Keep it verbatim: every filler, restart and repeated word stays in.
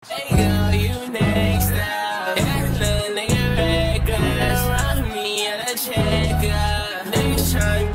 Hey girl, you next up. That little nigga reckless. Run me at a check up. Niggas tryna